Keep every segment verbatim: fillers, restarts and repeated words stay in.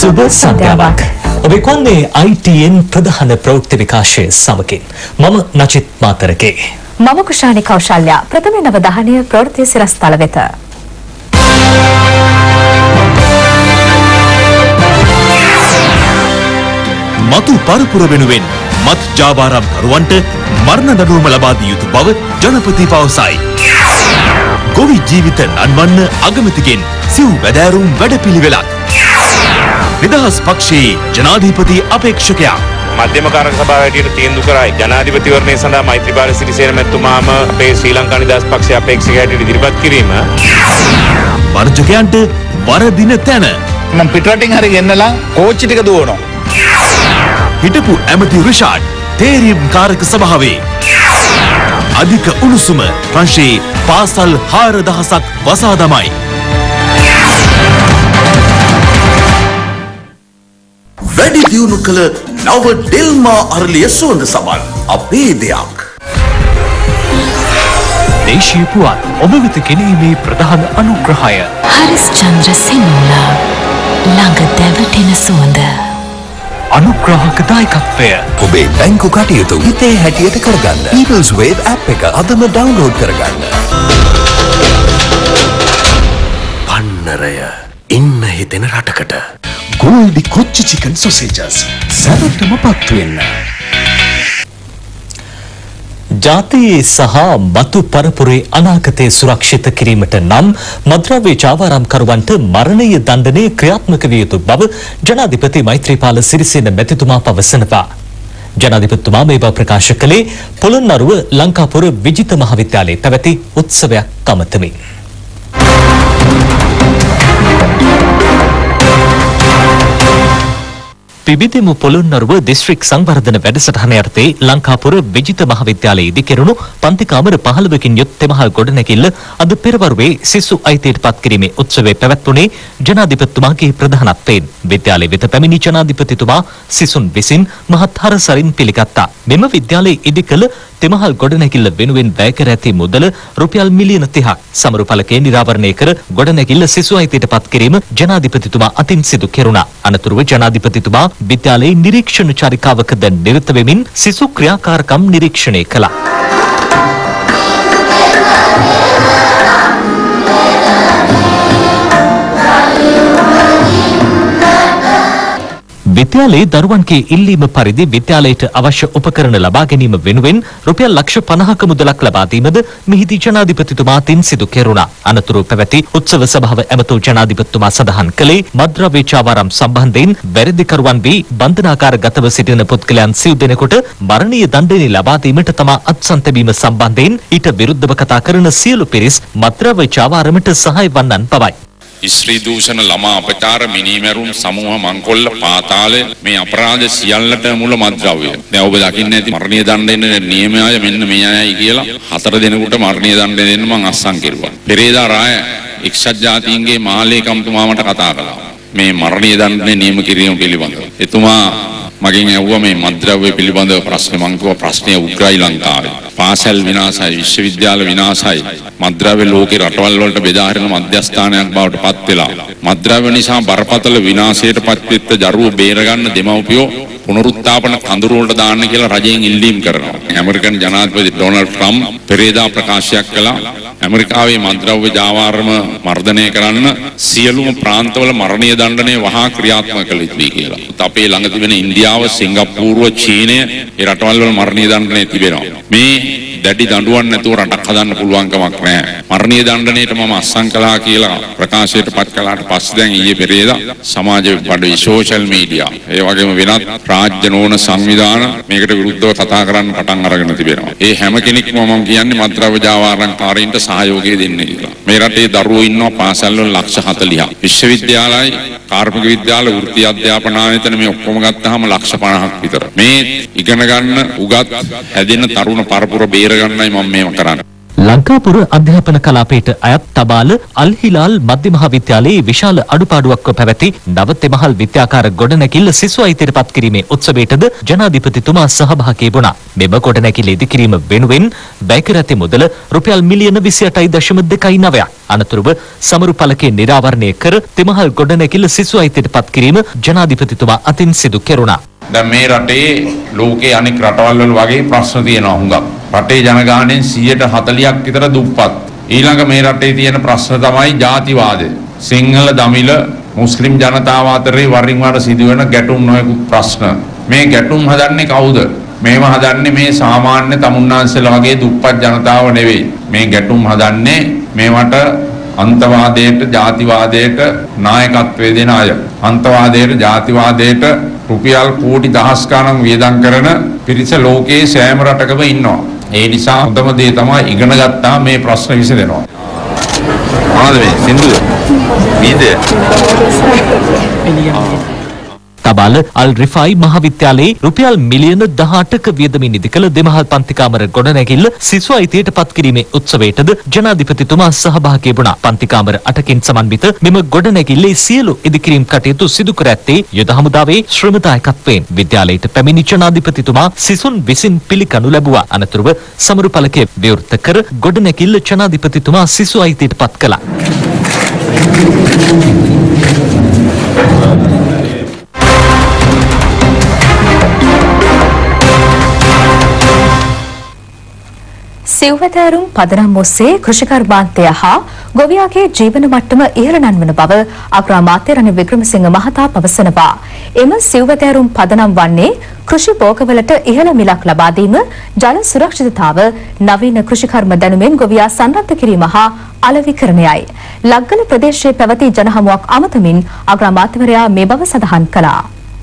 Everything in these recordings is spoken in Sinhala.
සුබ සන්ධ්‍යාවක්. ඔබ කොන්නේ I T N ප්‍රධාන ප්‍රවෘත්ති විකාශයේ සමගින් මම නචිත් මාතරගේ. මම කුෂානි කෞශල්‍යා ප්‍රථම නවධානීය ප්‍රවෘත්ති සිරස්තල වෙත. මතු පරපුර වෙනුවෙන් මත් ජාවාරම් කරුවන්ට මරණ දඬුවම ලබා දිය යුතු බව ජනපති පවසයි. ගොවි ජීවිත නන්වන්න අගමැතිගෙන් සිව් වැදෑරුම් වැඩපිළිවෙලක්. නිදහස් පක්ෂයේ ජනාධිපති අපේක්ෂකයා මධ්‍යම කාරක සභාව හැටියට තීන්දුව කරයි ජනාධිපතිවරණය සඳහා මෛත්‍රීපාල සිරිසේන මැතිතුමාම අපේ ශ්‍රී ලංකා නිදහස් පක්ෂයේ අපේක්ෂකයා හැටියට ඉදිරිපත් කිරීම වර්ජකයන්ට වරදින තැන මම පිටරටින් හරි ගෙන්නලා කෝච්චි ටික දුවනවා. හිටපු ඇමති රිෂාඩ් තේරීම් කාරක සභාවේ අධික උණුසුම ප්‍රංශයේ පාසල් හාරදහසක් වසා දමයි. වැඩි දියුණු කළ නව ඩෙල්මා අරලිය සුවඳ සමන් අපේ දෙයක්. දේශීය පුවත් ඔබ වෙත ගෙනීමේ ප්‍රධාන අනුග්‍රහය හරිස් චන්ද්‍ර සෙනුලා ළඟ දැවටෙන සුවඳ. අනුග්‍රාහක දායකත්වය ඔබේ බැංකු කටයුතු හිතේ හැටියට කරගන්න People's Wave app එක අදම ඩවුන්ලෝඩ් කරගන්න. පන්නරය ඉන්න හිතෙන රටකට ගෝල්ඩි කොච්චි චිකන් සොසේජස් සැපටම පත් වෙන්න. ජාතියේ සහ මතු පරපුරේ අනාගතය සුරක්ෂිත කිරීමට නම් මද්‍රව්‍ය ජාවාරම්කරුවන්ට මරණීය දණ්ඩනය ක්‍රියාත්මක විය යුතු බව ජනාධිපති මෛත්‍රීපාල සිරිසේන මැතිතුමා පවසනවා. ජනාධිපතිතුමා මේ බව ප්‍රකාශ කළේ පොළොන්නරුව ලංකාපුර විජිත මහාවිද්‍යාලයේ පැවති උත්සවයක් අමතමින්. පිබිදෙමු පොළොන්නරුව දිස්ත්‍රික් සංවර්ධන වැඩසටහන යටතේ ලංකාපුර විජිත මහාවිද්‍යාලයේදී කෙරුණු පන්ති කාමර පහළොවකින් යුත් තෙමහල් ගොඩනැගිල්ල අද පෙරවරුවේ සිසු අයිතියට පත් කිරීමේ උත්සවයේ පැවැත්වුණේ ජනාධිපතිතුමාගේ ප්‍රධානත්වයෙන්. විද්‍යාලය වෙත පැමිණි ජනාධිපතිතුමා සිසුන් විසින් මහත් හරසරින් පිළිගත්තා. මෙම විද්‍යාලයේ ඉදිකළ තෙමහල් ගොඩනැගිල්ල වෙනුවෙන් වැය කර ඇති මුදල රුපියල් මිලියන තිහක්. සමරු ඵලකයේ නිරාවරණය කර ගොඩනැගිල්ල සිසු අයිතියට පත් කිරීම ජනාධිපතිතුමා අතින් සිදු කෙරුණා. අනතුරුව ජනාධිපතිතුමා විද්‍යාලයේ නිරීක්ෂණ චාරිකාවකද නිරත වෙමින් සිසු ක්‍රියාකාරකම් නිරීක්ෂණය කළා. විද්‍යාලයේ දරුවන්ගේ ඉල්ලීම පරිදි විද්‍යාලයට අවශ්‍ය උපකරණ ලබා ගැනීම වෙනුවෙන් රුපියල් ලක්ෂ පනහක මුදලක් ලබා දීමද මෙහිදී ජනාධිපතිතුමා තින් සිදු කෙරුණා. අනතුරුව පැවති උත්සව සභාව ඇමතූ ජනාධිපතිතුමා සඳහන් කළේ මද්‍රව්‍ය ජාවාරම් සම්බන්ධයෙන් වැරදිකරුවන් වී බන්ධනාගාරගතව සිටින පුද්ගලයන් සිව් දෙනෙකුට මරණීය දණ්ඩනය ලබා දීමට තමා අත්සන් තැබීම සම්බන්ධයෙන් ඊට විරුද්ධව කතා කරන සියලු පිරිස් මද්‍රව්‍ය ජාවාරමට සහාය වන්නන් බවයි. ස්ත්‍රී දූෂණ ළමා අපචාර මිනීමැරුම් සමූහ මංකොල්ල පාතාලය මේ අපරාධ සියල්ලට මුල මත්ද්‍රව්‍ය. දැන් ඔබ දකින්න ඇති මරණීය දණ්ඩ දෙන්න නියමය මෙන්න මේ අයයි කියලා හතර දෙනෙකුට මරණීය දණ්ඩ දෙන්න මං අස්සම් කෙරුවා. පෙරේදා රාය එක්සත් ජාතීන්ගේ මහලේකම්තුමා මට කතා කළා. මේ මරණීය දණ්ඩනේ නියම කිරීම පිළිබඳව. එතුමා මගෙන් ඇහුවා මේ මත්ද්‍රව්‍ය පිළිබඳව ප්‍රශ්න. මං කිව්වා ප්‍රශ්නය උග්‍රයි ලංකාවේ. පාසල් විනාශයි, විශ්වවිද්‍යාල විනාශයි. මත්ද්‍රව්‍ය ලෝකේ රටවල් වලට බෙදා හරින මධ්‍යස්ථානයක් බවට පත් වෙලා. මත්ද්‍රව්‍ය නිසා බරපතල විනාශයට පත්වෙච්ච දරුවෝ බේරගන්න දෙමව්පියෝ පුනරුත්ථාපන කඳුරු වලට දාන්න කියලා රජයෙන් ඉල්ලීම් කරනවා. ඇමරිකන් ජනාධිපති ඩොනල්ඩ් ට්‍රම්ප් පෙරේදා ප්‍රකාශයක් කළා. ඇමරිකාවේ මත්ද්‍රව්‍ය ජාවාරම මර්ධනය කරන්න සියලුම ප්‍රාන්තවල මරණීය දණ්ඩනය වහා ක්‍රියාත්මක කළ යුතුයි කියලා. අපේ ළඟ තිබෙන ඉන්දියාව, සිංගප්පූරුව, චීනය ඒ රටවල් වල මරණීය දණ්ඩනය තිබෙනවා. මේ දැඩි දඬුවම් නැතුව රටක් හදන්න පුළුවන් කමක් නැහැ. මරණීය දණ්ඩනයට මම අස්සම් කළා කියලා ප්‍රකාශයට පත් කළාට පස්සේ දැන් ඊයේ පෙරේදා සමාජ පඩවි සෝෂල් මීඩියා ඒ වගේම වෙනත් රාජ්‍ය නොවන සංවිධාන මේකට විරුද්ධව කතා කරන්න පටන් අරගෙන තිබෙනවා. ඒ හැම කෙනෙක්ම මම කියන්නේ මත්ද්‍රව්‍ය ජාවාරම්කාරීන්ට සහයෝගය දෙන්න කියලා. මේ රටේ දරුවෝ ඉන්නවා පාසල් වල ලක්ෂ හතළිහක්. විශ්වවිද්‍යාලයි, කාර්මික විද්‍යාල, වෘත්ති අධ්‍යාපන ආයතන මේ ඔක්කොම ගත්තාම ලක්ෂ පනහක් විතර. මේ ඉගෙන ගන්න උගත් හැදෙන තරුණ පරපුර බේර ගන්නයි මම මේව කරන්නේ. ලංකාපුර අධ්‍යාපන කලාපයට අයත් තබාල අල් හිලාල් මධ්‍ය මහාවිද්‍යාලයේ විශාල අඩුපාඩුවක්ව පැවති නව තෙමහල් විද්‍යාකාර ගොඩනැගිල්ල සිසු අයිතියට පත් කිරීමේ උත්සවයටද ජනාධිපතිතුමා සහභාගී වුණා. මෙම ගොඩනැගිල්ල ඉදිකිරීම වෙනුවෙන් වැය කර ඇති මුදල රුපියල් මිලියන විසි අටයි දශම දෙකයි නවයක්. අනතුරුව සමරු පළකේ නිරාවරණය කර තෙමහල් ගොඩනැගිල්ල සිසු අයිතියට පත් කිරීම ජනාධිපතිතුමා අතින් සිදු කෙරුණා. දැන් මේ රටේ ලෝකේ අනෙක් රටවල් වල වගේ ප්‍රශ්න තියෙනවා හුඟක්. රටේ ජනගහනයෙන් සියයට හතළියක් විතර දුප්පත්. ඊළඟ මේ රටේ තියෙන ප්‍රශ්න තමයි ජාතිවාදය. සිංහල දමිළ මුස්ලිම් ජනතාව අතරේ වරින් වර සිදුවෙන ගැටුම් නොයෙකුත් ප්‍රශ්න. මේ ගැටුම් හදන්නේ කවුද? මේව හදන්නේ මේ සාමාන්‍ය තමුන්නාන්සලා වගේ දුප්පත් ජනතාව නෙවෙයි. මේ ගැටුම් හදන්නේ මේවට අන්තවාදයට ජාතිවාදයට නායකත්වය දෙන අය. අන්තවාදයට ජාතිවාදයට රුපියල් කෝටි දහස් ගණන් වියදම් කරන පිරිස ලෝකයේ සෑම රටකම ඉන්නවා. ඒ නිසා හොඳම දේ තමයි ඉගෙන ගත්තා මේ ප්‍රශ්න විසඳෙනවා. මොනවද මේ සින්දුව? නේද? තබාල අල් රිෆායි මහාවිද්‍යාලයේ රුපියල් මිලියන දහඅටක වියදමින් ඉදිකළ දෙමහල් පන්තිකාමර ගොඩනැගිල්ල සිසු අයිතියට පත් කිරීමේ උත්සවයටද ජනාධිපතිතුමා සහභාගී වුණා. පන්තිකාමර අටකින් සමන්විත මෙම ගොඩනැගිල්ලේ සියලු ඉදිකිරීම් කටයුතු සිදු කර ඇත්තේ යුද හමුදාවේ ශ්‍රමදායකත්වයෙන්. විද්‍යාලයට පැමිණි ජනාධිපතිතුමා සිසුන් විසින් පිළිගනු ලැබුවා. අනතුරුව සමරු පළකය විවෘත කර ගොඩනැගිල්ල ජනාධිපතිතුමා සිසු අයිතියට පත් කළා. සිව්වැදෑරුම් පදනම් ඔස්සේ කෘෂිකර්මාන්තය හා ගොවියාගේ ජීවන මට්ටම ඉහළ නංවන බව අග්‍රාමාත්‍ය රනිල් වික්‍රමසිංහ මහතා පවසනවා. එම සිව්වැදෑරුම් පදනම් වන්නේ කෘෂි භෝගවලට ඉහළ මිලක් ලබා දීම, ජල සුරක්ෂිතතාව, නවීන කෘෂිකර්ම දැනුමෙන් ගොවියා සන්නද්ධ කිරීම හා අලෙවිකරණයයි. ලග්ගල ප්‍රදේශයේ පැවති ජනහමුවක් අමතමින් අග්‍රාමාත්‍යවරයා මේ බව සඳහන් කළා.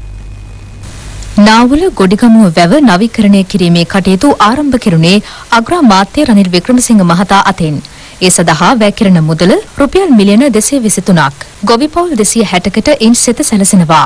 නාවුල ගොඩිගමුව වැව නවීකරණය කිරීමේ කටයුතු ආරම්භ කෙරුණේ අග්‍රාමාත්‍ය රනිල් වික්‍රමසිංහ මහතා අතින්. ඒ සඳහා වැය කෙරෙන මුදල රුපියල් මිලියන දෙසිය විසිතුනක්. ගොවි පවුල් දෙසිය හැටකට ඉන් සිත සැලසෙනවා.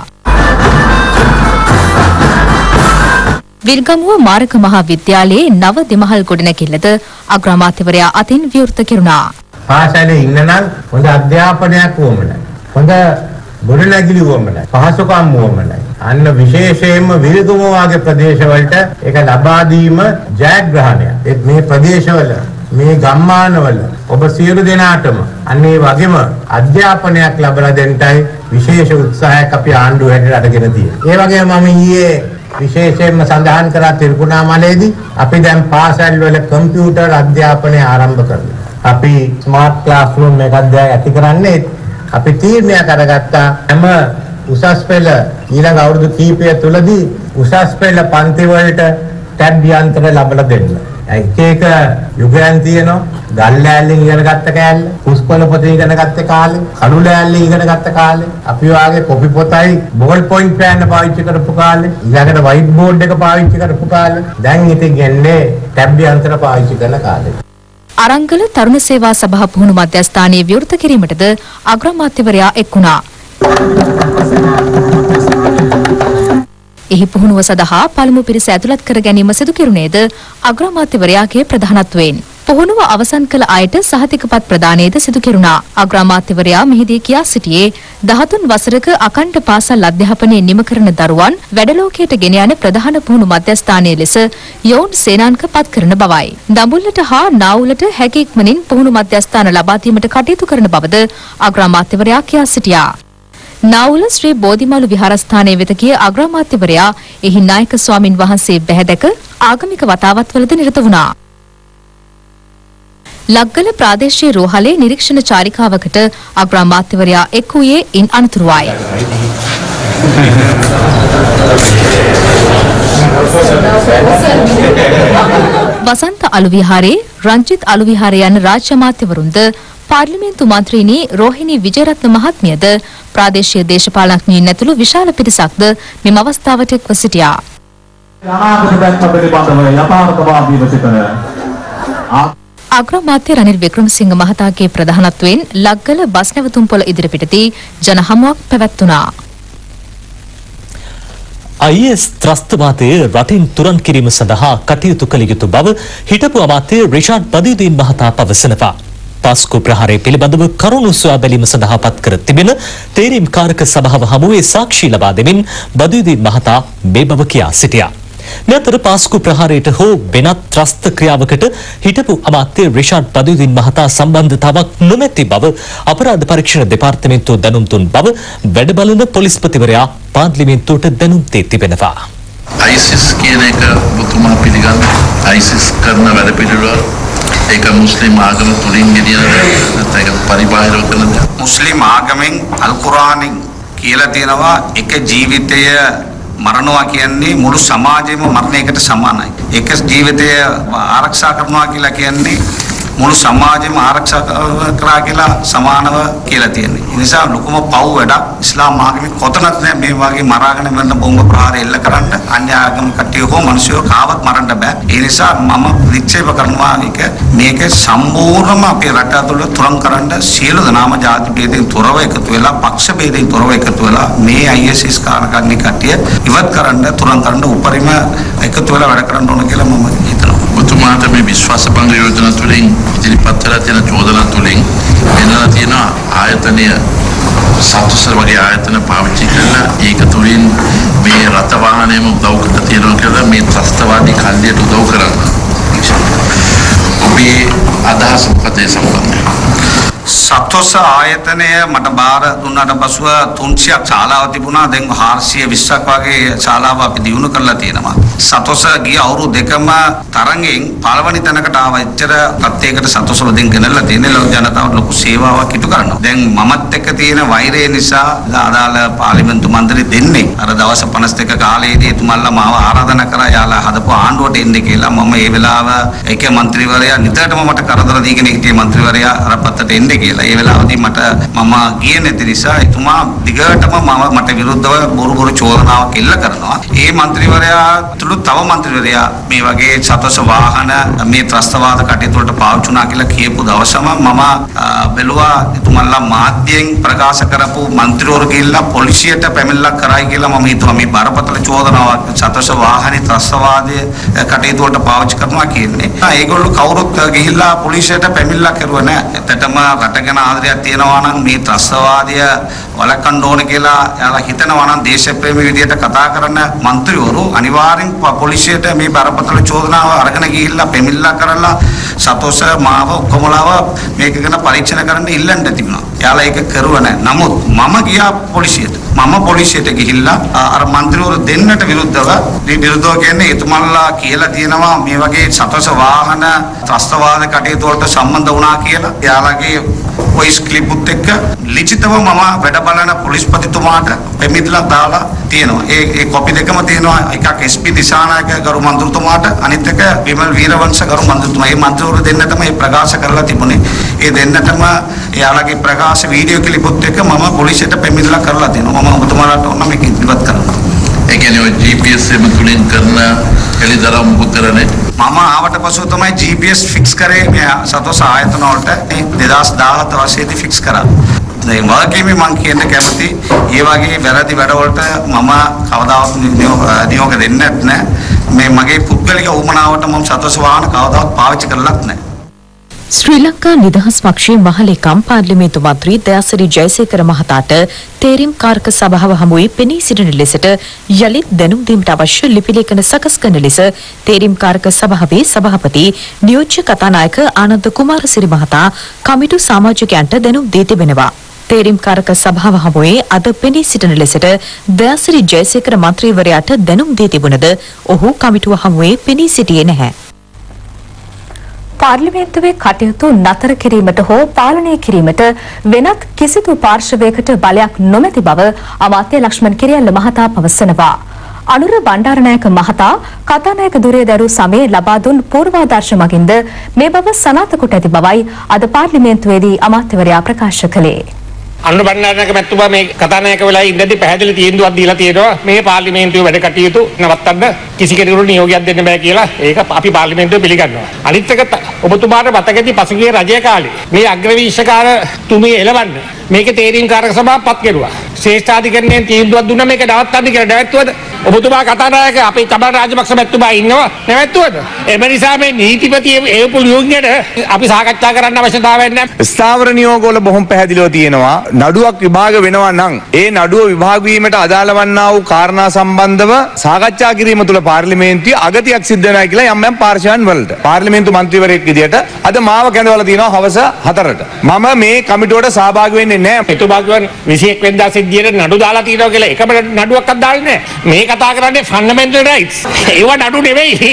විල්ගමුව මාරක මහා විද්‍යාලයේ නව දෙමහල් ගොඩනැගිල්ලද අග්‍රාමාත්‍යවරයා අතින් විවෘත කෙරුණා. පාසලේ ඉන්න නම් හොඳ අධ්‍යාපනයක් වුවමනයි. හොඳ ගොඩනැගිලි වුවමනයි. පහසුකම් වුවමනයි. අන්න විශේෂයෙන්ම විල්ගමුව වගේ ප්‍රදේශවලට ඒක ලබා දීම ජයග්‍රහණයක්. ඒ මේ ප්‍රදේශවල මේ ගම්මානවල ඔබ සියලු දෙනාටම අන්න ඒ වගේම අධ්‍යාපනයක් ලැබලා දෙන්නයි විශේෂ උත්සාහයක් අපි ආණ්ඩුව හැටියට අරගෙන තියෙන්නේ. ඒ වගේම මම ඊයේ විශේෂයෙන්ම සඳහන් කරා තිරුකුණාමලයේදී අපි දැන් පාසල් වල කම්පියුටර් අධ්‍යාපනය ආරම්භ කරනවා. අපි ස්මාර්ට් ක්ලාස්රූම් එකක් දැන් ඇති කරන්නේ අපි තීරණයක් අරගත්තා හැම උසස් පෙළ ඊළඟ අවුරුදු කීපය තුලදී උසස් පෙළ පන්ති වලට ටැබ් යන්ත්‍ර ලැබලා දෙන්න. එක එක යුගයන් තියෙනවා. ගල් ලෑල්ලෙන් ඉගෙන ගත්ත කාලේ, පුස්කොළ පොතේ ඉගෙන ගත්ත කාලේ, කළු ලෑල්ලෙන් ඉගෙන ගත්ත කාලේ, අපි වාගේ කොපි පොතයි බෝල් පොයින්ට් පෑන් පාවිච්චි කරපු කාලේ, ඊළඟට වයිට් බෝඩ් එක පාවිච්චි කරපු කාලේ, දැන් ඉතින් යන්නේ ටැබ් යන්ත්‍ර පාවිච්චි කරන කාලේ. අරංගල තරුණ සේවා සභා පුහුණු මධ්‍යස්ථානයේ විවෘත කිරීමටද අග්‍රාමාත්‍යවරයා එක් වුණා. එහි පුහුණුව සඳහා පළමු පිරිස ඇතුළත් කර ගැනීම සිදු කෙරුණේද අග්‍රාමාත්‍යවරයාගේ ප්‍රධානත්වයෙන්. පුහුණුව අවසන් කළ අයට සහතිකපත් ප්‍රදානයද සිදු කෙරුණා. අග්‍රාමාත්‍යවරයා මෙහිදී කියා සිටියේ දහතුන් වසරක අකණ්ඩ පාසල් අධ්‍යාපනය නිම කරන දරුවන් වැඩලෝකයට ගෙන යන ප්‍රධාන පුහුණු මධ්‍යස්ථානයේ ලෙස යෝන් සේනාංක පත් කරන බවයි. දඹුල්ලට හා නාවුලට හැකි ඉක්මනින් පුහුණු මධ්‍යස්ථාන ලබා දීමට කටයුතු කරන බවද අග්‍රාමාත්‍යවරයා කියා සිටියා. නාවුල ශ්‍රී බෝධිමලු විහාරස්ථානයේ වෙත ගිය අග්‍රාමාත්‍යවරයා එහි නායක ස්වාමින් වහන්සේ බැහැදක ආගමික වතාවත්වලද නිරත වුණා. ලග්ගල ප්‍රාදේශීය රෝහලේ නිරීක්ෂණ චාරිකාවකට අග්‍රාමාත්‍යවරයා එක් වූයේ ඉන් අනතුරුවයි. වසන්ත අලු විහාරයේ රංජිත් අලු විහාරයේ යන රාජ්‍ය අමාත්‍යවරුන්ද පාර්ලිමේන්තු මන්ත්‍රීනි රෝහිණී විජයරත්න මහත්මියද ප්‍රාදේශීය දේශපාලනඥයින් ඇතුළු විශාල පිරිසක්ද මෙම අවස්ථාවට එක්ව සිටියා. අග්‍රාමාත්‍ය රනිල් වික්‍රමසිංහ මහතාගේ ප්‍රධානත්වයෙන් ලග්ගල බස් නැවතුම්පොළ ඉදිරිපිටදී ජන හමුවක් පැවැත්වුණා. I S ත්‍රස්තවාදය රටින් තුරන් කිරීම සඳහා කටයුතු කළ යුතු බව හිටපු අමාත්‍ය රිෂාඩ් බදියුදීන් මහතා පවසනවා. පාස්කු ප්‍රහාරය පිළිබඳව කරුණු සොයා බැලීම සඳහා පත් කර තිබෙන තේරීම් කාරක සභාව හමුවේ සාක්ෂි ලබා දෙමින් බදියුදීන් මහතා මේ බව කියා සිටියා. මේ අතර පාස්කු ප්‍රහාරයට හෝ වෙනත් ත්‍රස්ත ක්‍රියාවකට හිටපු අමාත්‍ය රිෂාඩ් බදියුදීන් මහතා සම්බන්ධතාවක් නොමැති බව අපරාධ පරීක්ෂණ දෙපාර්තමේන්තුව දැනුම් දුන් බව වැඩබලන පොලිස්පතිවරයා පාර්ලිමේන්තුවට දැනුම් දී තිබෙනවා. ISIS කියන එක ඔබතුමා පිළිගන්න ISIS කරන වැඩ පිළිවෙල ඒක මුස්ලිම් ආගම තුලින් ගෙනියන නැත්නම් ඒක පරිබාහිරව කරන දෙයක්. මුස්ලිම් ආගමෙන් අල් කුර්ආනෙන් කියලා තියෙනවා එක ජීවිතය මරණවා කියන්නේ මුළු සමාජෙම මරණයකට සමානයි. එක ජීවිතය ආරක්ෂා කරනවා කියලා කියන්නේ මුළු සමාජෙම ආරක්ෂා කරා කියලා සමානව කියලා තියෙනවා. ඒ නිසා ලොකුම පව් වැඩක් ඉස්ලාම් ආගමේ කොතනත් නෑ මේ වගේ මරාගෙන මරන බෝම්බ ප්‍රහාර එල්ල කරන්න අන්‍ය ආගම් කට්ටිය හෝ මිනිස්සු කාවත් මරන්න බෑ. ඒ නිසා මම වික්ෂේප කරනවා එක මේක සම්පූර්ණම අපේ රට ඇතුළේ තුරන් කරන්න සියලු දනාම ජාති භේදයෙන් තොරව එකතු වෙලා පක්ෂ භේදයෙන් තොරව එකතු වෙලා මේ I S I S කාරකන්නේ කට්ටිය ඉවත් කරන්න තුරන් කරන්න උපරිම එකතු වෙලා වැඩ කරන්න ඕන කියලා මම හිතනවා. ඔබතුමාට මේ විශ්වාස භංග යෝජනා තුලින් ඉදිරිපත් කරලා තියෙන චෝදනා තුලින් වෙනලා තියෙන ආයතනය සතුටුසර වගේ ආයතන පාවිච්චි කරලා ඒක තුලින් මේ රට වාහනයම උදව් කරලා තියෙනවා කියලා මේ ත්‍රස්තවාදී කල්ලියට උදව් කරනවා. ඔබේ අදහස මොකද ඒ සම්බන්ධයෙන්? සත්වස ආයතනය මට බාර දුන්නාට පසුව තුන්සියක් ශාලාව තිබුණා. දැන් හාරසිය විස්සක් වගේ ශාලාව අපි දියුණු කරලා තියෙනවා. සත්වස ගිය අවුරුදු දෙකම තරංගෙන් පළවෙනි තැනකට ආව. එච්චර තත්යකට සත්වස වලින් ගෙනල්ලා තියෙන ලෝක ජනතාවට ලොකු සේවාවක් ඉටු කරනවා. දැන් මමත් එක්ක තියෙන වෛරය නිසා අදාළ පාර්ලිමේන්තු මන්ත්‍රී දෙන්නේ අර දවස් පනස් දෙක කාලයේදී එතුමන්ලා මාව ආරාධනා කරා යාලා හදපු ආණ්ඩුවට එන්න කියලා. මම ඒ වෙලාව එක മന്ത്രിවරයා නිතරම මට කරදර දීගෙන හිටියේ മന്ത്രിවරයා අර පත්තට එන්න කියලා. ඒ වෙලාවදී මට මම ගියේ නැති නිසා එතුමා දිගටම මම මට විරුද්ධව බොරු බොරු චෝදනාවක් එල්ල කරනවා. ඒ മന്ത്രിවරයා තුළු තව മന്ത്രിවරයා මේ වගේ සතස වාහන මේ ත්‍රස්තවාද කටයුතු වලට පාවිච්චි වුණා කියලා කියපු දවසම මම බැලුවා එතුමන්ලා මාධ්‍යයෙන් ප්‍රකාශ කරපු മന്ത്രിවරු ගිහිල්ලා පොලිසියට පැමිණිල්ලක් කරයි කියලා මම හිතුවා මේ බරපතල චෝදනාවක් සතස වාහනේ ත්‍රස්තවාදයේ කටයුතු වලට පාවිච්චි කරනවා කියන්නේ. ඒගොල්ලෝ කවුරුත් ගිහිල්ලා පොලිසියට පැමිණිල්ලක් කරුවා නෑ. ඇත්තටම රටගෙන ආදරයක් තියෙනවා නම් මේ ත්‍රස්තවාදය වළක්වන්න ඕන කියලා යාලා හිතනවා නම් දේශප්‍රේමී විදියට කතා කරන മന്ത്രിවරු අනිවාර්යෙන් පොලිසියට මේ බරපතල චෝදනාව අරගෙන ගිහිල්ලා පෙමිල්ලා කරලා සතෝස මාව ඔක්කොමලාව මේක ගැන පරීක්ෂණ කරන්න ඉල්ලන්න තිබුණා. යාලා ඒක කරුවා නැහැ. නමුත් මම ගියා පොලිසියට. මම පොලිසියට ගිහිල්ලා අර മന്ത്രിවරු දෙන්නට විරුද්ධව මේ විරුද්ධව කියන්නේ එතුමන්ලා කියලා තියෙනවා මේ වගේ සතෝස වාහන ත්‍රස්තවාද කටයුතු වලට සම්බන්ධ වුණා කියලා. යාලාගේ වොයිස් ක්ලිප් උත් එක්ක ලිඛිතව මම වැඩ බලන පොලිස්පතිතුමාට පෙමිදලා දාලා තියෙනවා. ඒ ඒ කොපි දෙකම තියෙනවා. එකක් S P දිසානායක ගරු මන්ත්‍රීතුමාට අනිත් එක විමල් වීරවංශ ගරු මන්ත්‍රීතුමා. මේ මන්ත්‍රීවරු දෙන්නටම මේ ප්‍රකාශ කරලා තිබුණේ. ඒ දෙන්නටම එයාලගේ ප්‍රකාශ වීඩියෝ ක්ලිප් උත් එක්ක මම පොලිසියට පෙමිදලා කරලා තියෙනවා. මම ඔබතුමාලාට ඕන මේක ඉදිරිපත් කරනවා. ඒ කියන්නේ ඔය G P S එක තුලින් කරන එළිදරව් මුකුත් කරන්නේ මම ආවට පසුව තමයි G P S ෆික්ස් කරේ මේ සතෝස ආයතන වලට දෙදාස් දාහත වසරේදී ෆික්ස් කරා. දැන් වාගේමේ මම කියන්න කැමති ඒ වගේ වැරදි වැඩවලට මම කවදාවත් නියෝග දෙන්නේ නැහැ. මේ මගේ පුද්ගලික උමනාවට මම සතෝස වාහන කවදාවත් පාවිච්චි කරලත් නැහැ. ශ්‍රී ලංකා නිදහස් පක්ෂයේ මහලේකම් පාර්ලිමේන්තු මන්ත්‍රී දයාසිරි ජයසේකර මහතාට තේරීම් කාරක සභාව හමුවේ පෙනී සිටින ලෙසට යළිත් දැනුම් දීමට අවශ්‍ය ලිපි ලේඛන සකස් කරන ලෙස තේරීම් කාරක සභාවේ සභාපති නියෝජ්‍ය කතානායක ආනන්ද කුමාරසිරි මහතා කමිටු සමාජිකයන්ට දැනුම් දී තිබෙනවා. තේරීම් කාරක සභාව හමුවේ අද පෙනී සිටින ලෙසට දයාසිරි ජයසේකර මන්ත්‍රීවරයාට දැනුම් දී තිබුණද ඔහු කමිටුව හමුවේ පෙනී සිටියේ නැහැ. පාර්ලිමේන්තුවේ කටයුතු නතර කිරීමට හෝ පාලනය කිරීමට වෙනත් කිසිදු පාර්ශවයකට බලයක් නොමැති බව අමාත්‍ය ලක්ෂ්මන් කිරියල්ල මහතා පවසනවා. අනුර බණ්ඩාරනායක මහතා කතානායක ධුරය දරු සමයේ ලබා දුන් පූර්වාදර්ශ මගින්ද මේ බව සනාථ කොට ඇති බවයි අද පාර්ලිමේන්තුවේදී අමාත්‍යවරයා ප්‍රකාශ කළේ. අන්න බණ්ඩාරනායක මැතිතුමා මේ කතානායක වෙලා ඉඳදී පැහැදිලි තීන්දුවක් දීලා තියෙනවා මේ පාර්ලිමේන්තුවේ වැඩ කටයුතු නවත්තන්න කිසි කෙනෙකුට නියෝගයක් දෙන්න බෑ කියලා. ඒක අපි පාර්ලිමේන්තුවේ පිළිගන්නවා. අනිත් එක ඔබතුමාට මතකදී පසුගිය රජයේ කාලේ මේ අග්‍රවීක්ෂකාර තුමී එළවන්න මේකේ තේරීම් කාරක සභාව පත් කෙරුවා. ශ්‍රේෂ්ඨාධිකරණයෙන් තීන්දුවක් දුන්නා මේක නවත්තන්න කියලා. නැවැත්තුවද? ඔබතුමා කතානායක අපේ චබල් රාජපක්ෂ මැතිතුමා ඉන්නවා. නැවැත්තුවද? එම නිසා මේ නීතිපති ඒපු නියෝගයට අපි සාකච්ඡා කරන්න අවශ්‍යතාවයක් නැහැ. ස්ථාවර නියෝගවල බොහොම පැහැදිලිව තියෙනවා නඩුවක් විභාග වෙනවා නම් ඒ නඩුව විභාග වීමට අදාළ වන්නා වූ කාරණා සම්බන්ධව සාකච්ඡා කිරීම තුළ පාර්ලිමේන්තුවේ අගතියක් සිද්ධ වෙනවා කියලා යම් යම් පාර්ශවයන් වලට පාර්ලිමේන්තු මන්ත්‍රීවරයෙක් විදියට අද මාව කැඳවලා තියෙනවා හවස හතරට. මම මේ කමිටුවට සහභාගී වෙන්නේ නැහැ. එතුමා කියවන විසිඑක් වෙනිදා සිද්ධියට නඩු දාලා තියෙනවා කියලා එකම නඩුවක්වත් දාන්නේ නැහැ. මේ කතා කරන්නේ ෆන්ඩමෙන්ටල් රයිට්ස්. ඒව නඩු නෙවෙයි.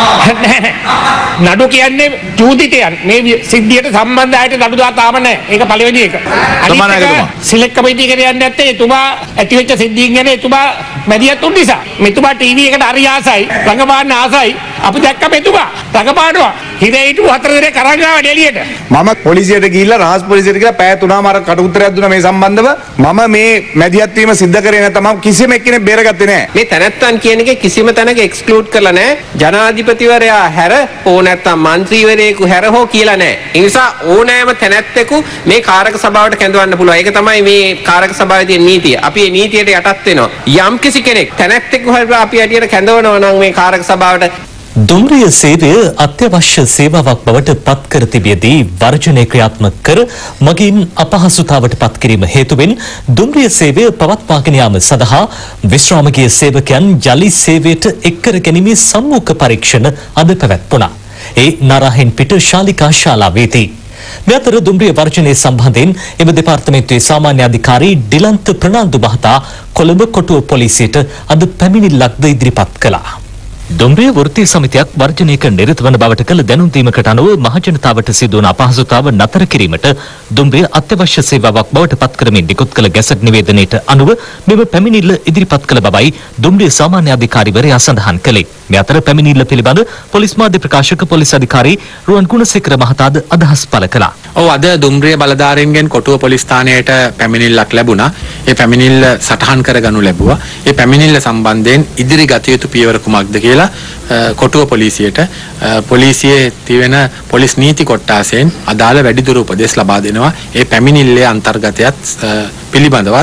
නඩු කියන්නේ චූදිතයන්. මේ සිද්ධියට සම්බන්ධ අයට නඩු දා තාම නැහැ. ඒක පළවෙනි එක. සිලෙක්ට් කමිටු එකට යන්නේ නැත්තේ එතුමා ඇතිවෙච්ච සිද්ධියෙන් ගැන එතුමා මැදිහත් වුන නිසා. මෙතුමා ටීවී එකට හරි ආසයි, රංගපාන්න ආසයි. අපි දැක්කම එතුමා රංගපානවා. හිරේ හිටපු හතර දෙනෙක් අරන් ආවා එළියට. මම පොලිසියට ගිහිල්ලා රහස් පොලිසියට ගිහලා පැය තුනම අර කට උත්තරයක් දුන්නා මේ සම්බන්ධව. මම මේ මැදිහත් වීම සිද්ධ කරේ නැත්නම් මම කිසිම එක්කෙනෙක් බේරගත්තේ නැහැ. මේ තැනැත්තන් කියන එක කිසිම තැනක එක්ස්ක්ලූඩ් කරලා නැහැ. ජනාධිපතිවරයා හැර ඕ නැත්නම් മന്ത്രിවරයෙකු හැර හෝ කියලා නැහැ. ඒ නිසා ඕනෑම තැනැත්තෙකු මේ කාරක සභාවට කැඳවන්න පුළුවන්. ඒක තමයි මේ කාරක සභාවේ තියෙන නීතිය. අපි මේ නීතියට යටත් වෙනවා. යම් කිසි කෙනෙක් තැනැත්තෙකු හරි අපි අඩියට කැඳවනවා නම් මේ කාරක සභාවට දුම්රිය සේවය අත්‍යවශ්‍ය සේවාවක් බවට පත් කර තිබියදී වර්ජනය ක්‍රියාත්මක කර මගින් අපහසුතාවට පත් කිරීම හේතුවෙන් දුම්රිය සේවය පවත්වාගෙන යාම සඳහා විශ්‍රාමගිය සේවකයන් යලි සේවයට එක් කර ගැනීමේ සම්මුඛ පරීක්ෂණ අද පැවැත්වුණා. ඒ නරාහෙන් පිට ශාලිකා ශාලාවේදී. මේ අතර දුම්රිය වර්ජනය සම්බන්ධයෙන් එම දෙපාර්තමේන්තුවේ සාමාන්‍ය අධිකාරී ඩිලන්ත ප්‍රනාන්දු මහතා කොළඹ කොටුව පොලිසියට අද පැමිණිල්ලක්ද ඉදිරිපත් කළා. දුම්රිය වෘත්තීය සමිතියක් වර්ජනයක නිරත වන බවට කළ දැනුම් දීමකට අනුව මහජනතාවට සිදුවන අපහසුතාව නතර කිරීමට දුම්රිය අත්‍යවශ්‍ය සේවාවක් බවට පත් කරමින් නිකුත් කළ ගැසට් නිවේදනයට අනුව මෙම පැමිණිල්ල ඉදිරිපත් කළ බවයි දුම්රිය සාමාන්‍ය අධිකාරීවරයා සඳහන් කළේ. මේ අතර පැමිණිල්ල පිළිබඳ පොලිස් මාධ්‍ය ප්‍රකාශක පොලිස් අධිකාරී රුවන් ගුණසේකර මහතාද අදහස් පළ කළා. ඔව් අද දුම්රිය බලධාරීන්ගෙන් කොටුව පොලිස් ස්ථානයට පැමිණිල්ලක් ලැබුණා. ඒ පැමිණිල්ල සටහන් කරගනු ලැබුවා. ඒ පැමිණිල්ල සම්බන්ධයෙන් ඉදිරි ගත යුතු පියවර කුමක්ද කියලා කොටුව පොලිසියට පොලිසියේ තිබෙන පොලිස් නීති කොට්ටාසයෙන් අදාළ වැඩිදුර උපදෙස් ලබා දෙනවා. ඒ පැමිණිල්ලේ අන්තර්ගතයත් පිළිබඳවත්